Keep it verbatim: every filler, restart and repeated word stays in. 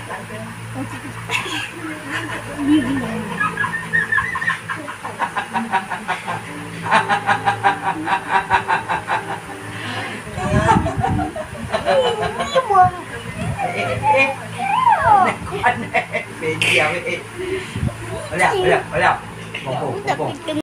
Con này bị chiều đi. Ở đâu, ở đâu, ở đâu. Một cục, một cục.